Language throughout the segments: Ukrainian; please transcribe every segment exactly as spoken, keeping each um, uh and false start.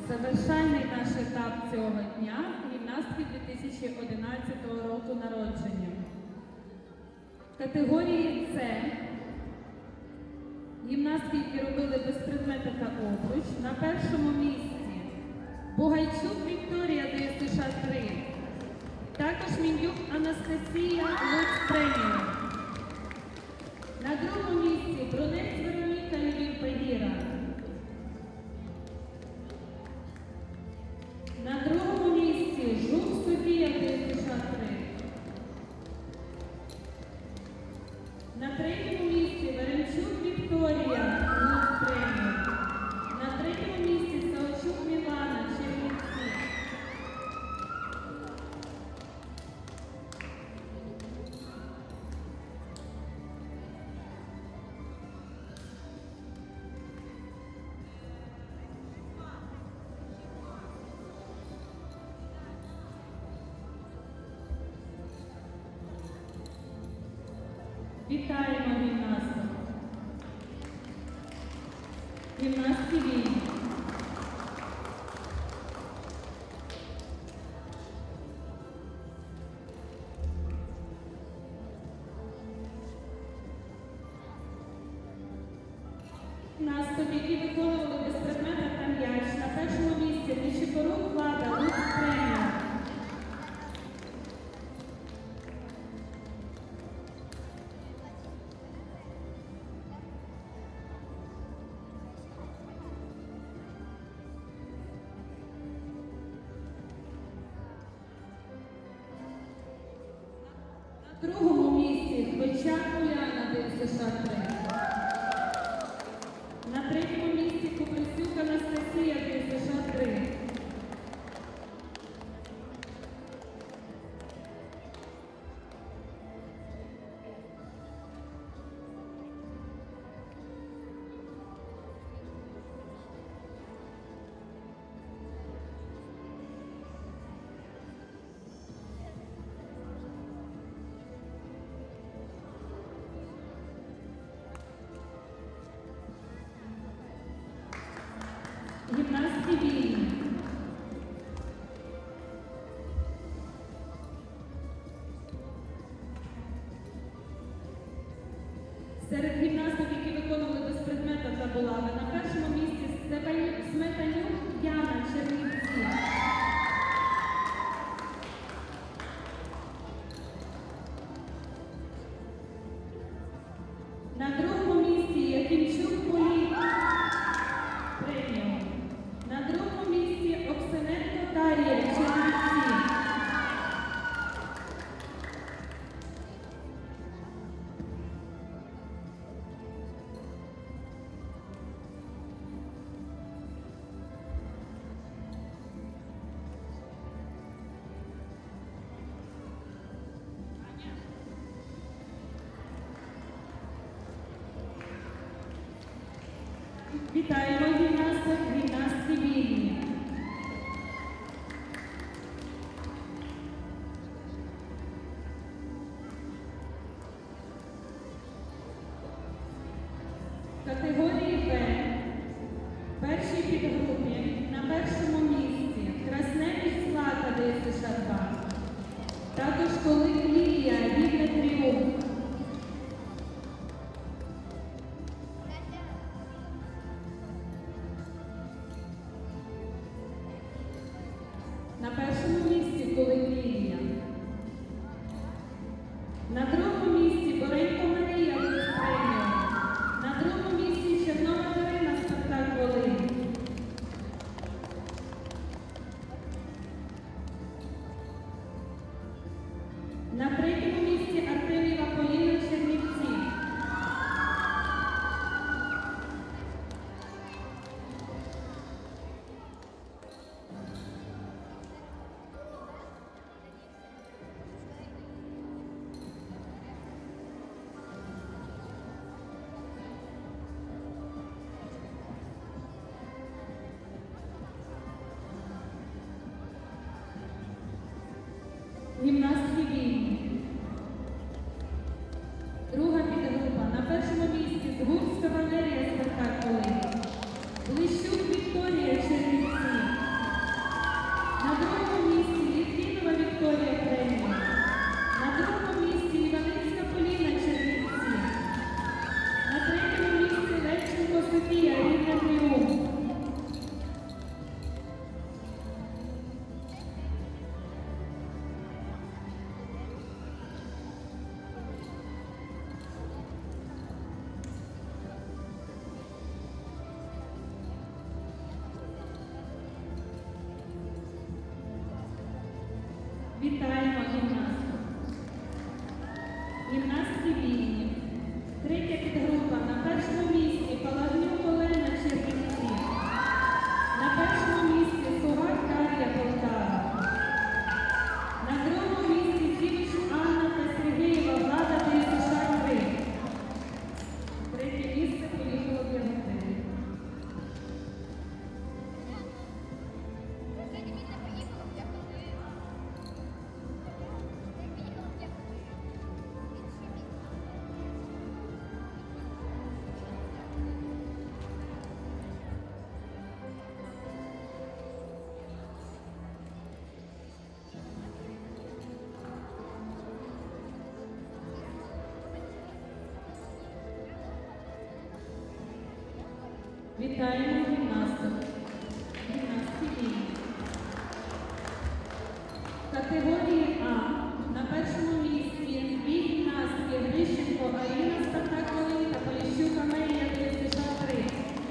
Завершальний наш етап цього дня – гімнастки дві тисячі одинадцятого року народження. В категорії С гімнастки, які робили без предмета та обруч, на першому місці Бугайчук Вікторія Д С Ш три, також Міндюк Анастасія Луць премію. На другому місці Брунець Вероніка Львів Пегіра. На другому місці Жук Софія Д С Ш три. На третьому місці Веремчук Вікторія Луць премію. На третьому місці Савчук Мілана Чернівці. Вітаємо гімнасток. Гімнастки вільні. Гімнасток, які виконували без предмета та м'яч, на першому місці Нечипорук Влада Луць премію. На другому місці Хвичак Уляна Д С Ш три. На третьому місці Куприсюк Анастасія Д С Ш три. Гімнастки вільні. Серед гімнасток, які виконували без предмета та булави, на першому місці Сметанюк Яна Чернівці. На другому місці Якимчук Поліна премію. На другому місці Оксененко Дар'я Чернівці. Вітаємо гімнасток, гімнастки вільні. В категорії Б, першій підгрупі, на першому місці Красневич Злата Д С Ш два, також Колик Лілія Рівне Тріумф. На першому місці Колик Лілія. На другому місці Боренько Марія Луць премію. На другому місці Чернова Дарина Спартак Волинь. На третьому місці Артемєва Поліна Чернівці. Вітаємо гімнастку. Гімнастки вільні. Третя підгрупа. На першому місці Палагнюк Олена Чернівці. На першому місці Сугар Дар'я Полтава. На другому місці Зівич Анна та Сергієва Влада ДЮСШ три. Третє місце поїхало в Яготин. Вітаємо гімнасток. Гімнастки вільні. Категорії А. На першому місці дві гімнастки Грищенко Аріна Спартакової та Поліщук Амелія ДЮСШ три.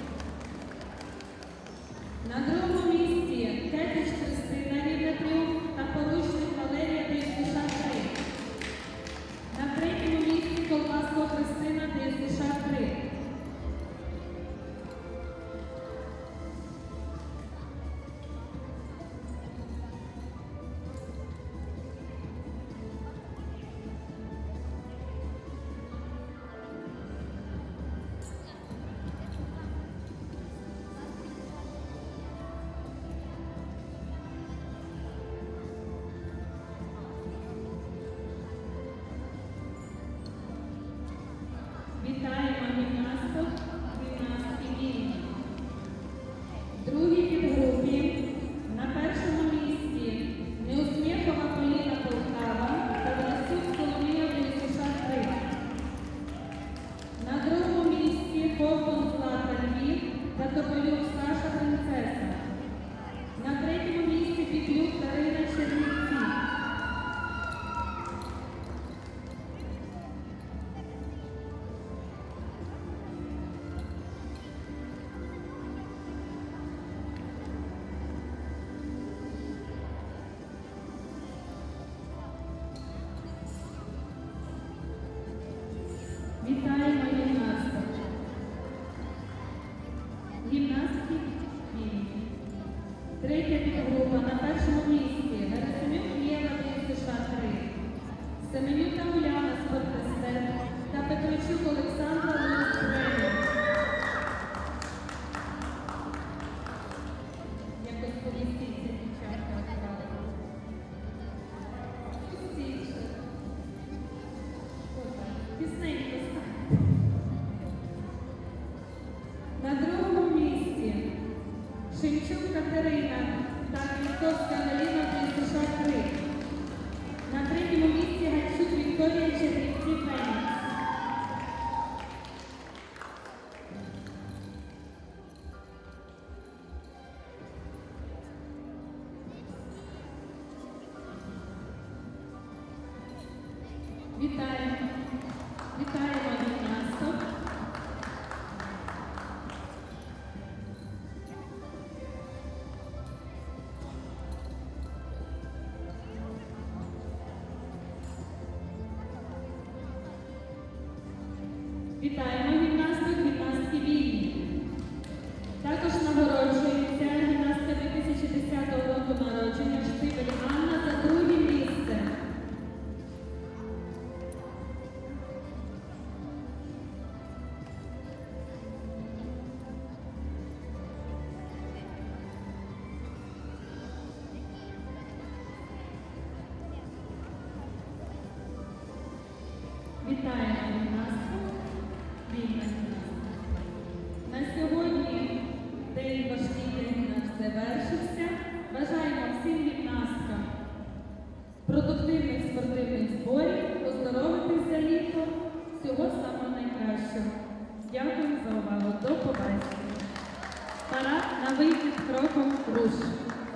На другому місці Кетич Христина Рівне Тріумф та Поручник Валерія ДЮСШ три. На третьому місці Колбаско Христина ДЮСШ три. Вітаємо гімнасток, гімнастки вільні. В другій підгрупі на першому місці Неусмєхова Поліна Полтава та Власюк Соломія ДЮСШ три. На другому місці Ковтун Злата Львів та Тополюк Саша Принцеса. На третьому місці Піклюк Дарина Чернівці. Вітаємо гімнасток. Гімнастки вільні. Третя підгрупа на першому місці Герасимюк Єва ДЮСШ три. Семенюка Уляна Спортестет та Петрочук Олександра Луц Тренер. Якось помістіться, дівчатка, акуратно. Пустіше. Пісненько стань. На другому місці Шевчук Катерина та Квітковська Галіна ДЮСШ три. На третьому місці Гайчук Вікторія Чернівці Фенікс. Вітаємо. Вітаємо гімнасток. Вітаємо гімнасток, гімнастки вільні. Також нагороджується гімнастка дві тисячі десятого року народження Штибель Анна за друге місце. Вітаємо гімнастку. Вільна гімнастика. На сьогодні день важкий день наш завершився. Бажаємо всім гімнасткам продуктивних спортивних зборів, оздоровитись за літо, всього самого найкращого. Дякую за увагу. До побачення. Парад на вихід кроком руш.